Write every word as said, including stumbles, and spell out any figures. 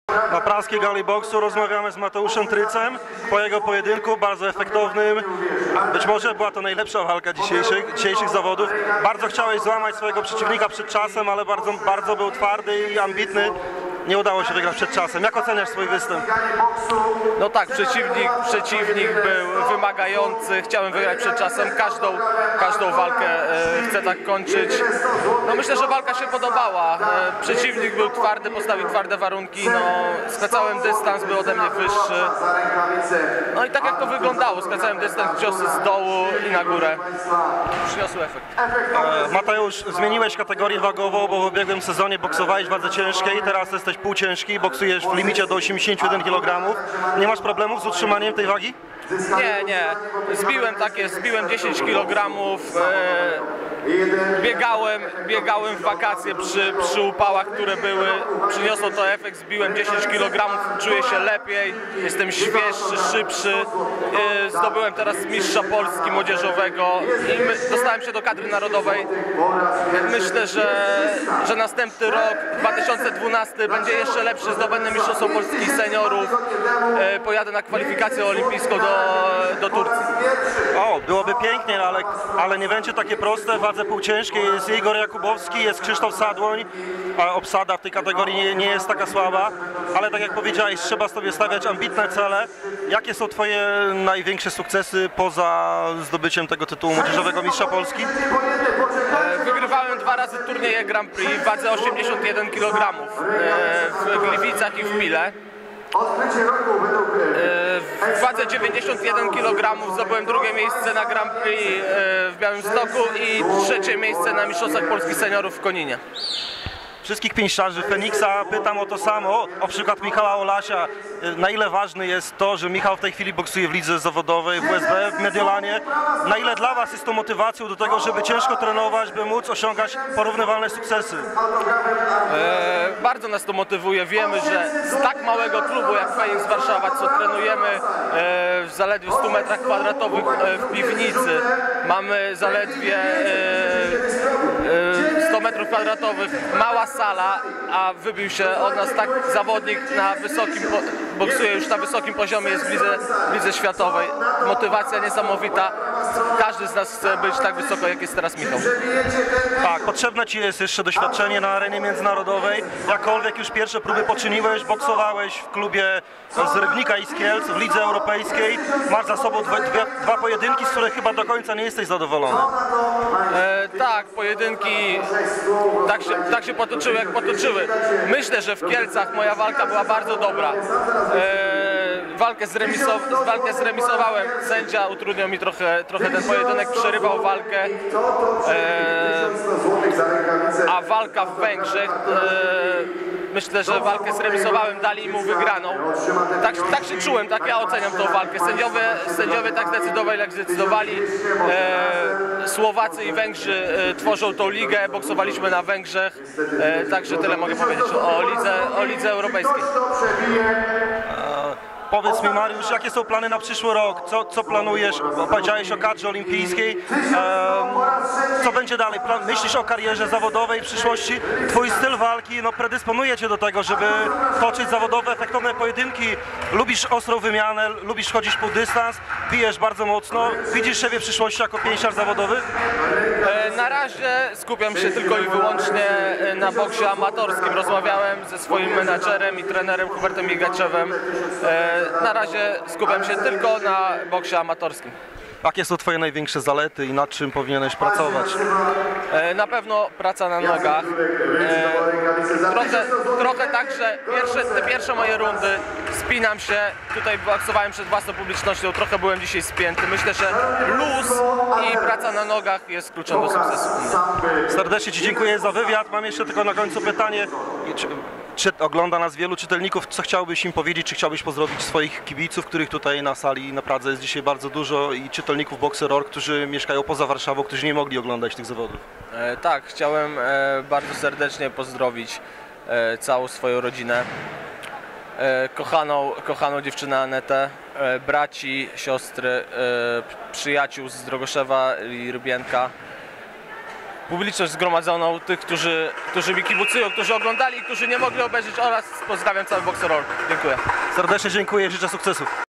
Na praskiej gali boksu rozmawiamy z Mateuszem Trycem po jego pojedynku, bardzo efektownym. Być może była to najlepsza walka dzisiejszych, dzisiejszych zawodów. Bardzo chciałeś złamać swojego przeciwnika przed czasem, ale bardzo, bardzo był twardy i ambitny. Nie udało się wygrać przed czasem. Jak oceniasz swój występ? No tak, przeciwnik, przeciwnik był wymagający, chciałem wygrać przed czasem, każdą, każdą walkę e, chcę tak kończyć. No myślę, że walka się podobała, e, przeciwnik był twardy, postawił twarde warunki, no skracałem dystans, był ode mnie wyższy. No i tak jak to wyglądało, skracałem dystans, ciosy z dołu i na górę. Przyniosły efekt. E, Mateusz, zmieniłeś kategorię wagową, bo w ubiegłym sezonie boksowałeś w wadze ciężkiej, teraz jesteś półciężki, boksujesz w limicie do osiemdziesięciu jeden kilogramów. Nie masz problemów z utrzymaniem tej wagi? Nie, nie. Zbiłem takie, zbiłem dziesięć kilogramów. E, biegałem, biegałem w wakacje przy, przy upałach, które były. Przyniosło to efekt, zbiłem dziesięć kilogramów, czuję się lepiej, jestem świeższy, szybszy. E, zdobyłem teraz mistrza Polski młodzieżowego i my, dostałem się do kadry narodowej. Myślę, że, że następny rok, dwa tysiące dwunasty, będzie jeszcze lepszy. Zdobędę mistrzostwo Polski seniorów. E, pojadę na kwalifikację olimpijską do do Turcji. O, byłoby pięknie, ale, ale nie będzie takie proste. W wadze półciężkiej jest Igor Jakubowski, jest Krzysztof Sadłoń, a obsada w tej kategorii nie, nie jest taka słaba, ale tak jak powiedziałeś, trzeba sobie stawiać ambitne cele. Jakie są twoje największe sukcesy poza zdobyciem tego tytułu młodzieżowego mistrza Polski? Wygrywałem dwa razy turnieje Grand Prix w wadze osiemdziesiąt jeden kilogramów w Gliwicach i w Pile. W wadze dziewięćdziesiąt jeden kilogramów zdobyłem drugie miejsce na Grand Prix w Białymstoku i trzecie miejsce na Mistrzostwach Polski Seniorów w Koninie. Wszystkich pięściarzy Feniksa pytam o to samo, o przykład Michała Olasia. Na ile ważne jest to, że Michał w tej chwili boksuje w lidze zawodowej w U S B, w Mediolanie? Na ile dla was jest to motywacją do tego, żeby ciężko trenować, by móc osiągać porównywalne sukcesy? E, bardzo nas to motywuje. Wiemy, że z tak małego klubu jak Feniks Warszawa, co trenujemy e, w zaledwie stu metrach kwadratowych e, w piwnicy, mamy zaledwie e, e, sto metrów kwadratowych, mała sala, a wybił się od nas tak zawodnik na wysokim, boksuje już na wysokim poziomie, jest w lidze, w lidze światowej. Motywacja niesamowita. Każdy z nas chce być tak wysoko, jak jest teraz Michał. Tak, potrzebne ci jest jeszcze doświadczenie na arenie międzynarodowej. Jakkolwiek już pierwsze próby poczyniłeś, boksowałeś w klubie z Rybnika i z Kielc, w lidze europejskiej. Masz za sobą dwa, dwa, dwa pojedynki, z których chyba do końca nie jesteś zadowolony. E, tak, pojedynki tak się, tak się potoczyły, jak potoczyły. Myślę, że w Kielcach moja walka była bardzo dobra. E, walkę, zremisow walkę zremisowałem. Sędzia utrudniał mi trochę, trochę ten pojedynek, przerywał walkę. E, a walka w Węgrzech, e, myślę, że walkę zremisowałem, dali mu wygraną. Tak, tak się czułem, tak ja oceniam tą walkę. Sędziowie, sędziowie tak zdecydowali, jak zdecydowali. E, Słowacy i Węgrzy e, tworzą tą ligę, boksowaliśmy na Węgrzech, e, także tyle mogę powiedzieć o lidze, o lidze europejskiej. Powiedz mi, Mariusz, jakie są plany na przyszły rok? Co, co planujesz? Powiedziałeś o kadrze olimpijskiej. Ehm, co będzie dalej? Plan, myślisz o karierze zawodowej w przyszłości? Twój styl walki no, predysponuje cię do tego, żeby toczyć zawodowe, efektowne pojedynki. Lubisz ostrą wymianę, lubisz chodzić po dystans, bijesz bardzo mocno. Widzisz siebie w przyszłości jako pięściarz zawodowy? E, na razie skupiam się tylko i wyłącznie na boksie amatorskim. Rozmawiałem ze swoim menadżerem i trenerem Hubertem Migaczewem. E, Na razie skupiam się tylko na boksie amatorskim. Jakie są twoje największe zalety i nad czym powinieneś pracować? E, na pewno praca na nogach. E, trochę, trochę tak, że pierwsze, te pierwsze moje rundy spinam się. Tutaj boksowałem przed własną publicznością, trochę byłem dzisiaj spięty. Myślę, że luz i praca na nogach jest kluczem do sukcesu. Serdecznie ci dziękuję za wywiad. Mam jeszcze tylko na końcu pytanie. Czy, czy ogląda nas wielu czytelników? Co chciałbyś im powiedzieć? Czy chciałbyś pozdrowić swoich kibiców, których tutaj na sali na Pradze jest dzisiaj bardzo dużo, i czytelników Boxer kropka org, którzy mieszkają poza Warszawą, którzy nie mogli oglądać tych zawodów? E, tak, chciałem e, bardzo serdecznie pozdrowić e, całą swoją rodzinę, e, kochaną, kochaną dziewczynę Anetę, e, braci, siostry, e, przyjaciół z Drogoszewa i Rybienka. publiczność zgromadzoną, tych, którzy, którzy mi kibucują, którzy oglądali, którzy nie mogli obejrzeć oraz pozdrawiam cały Boxer Org. Dziękuję. Serdecznie dziękuję, życzę sukcesów.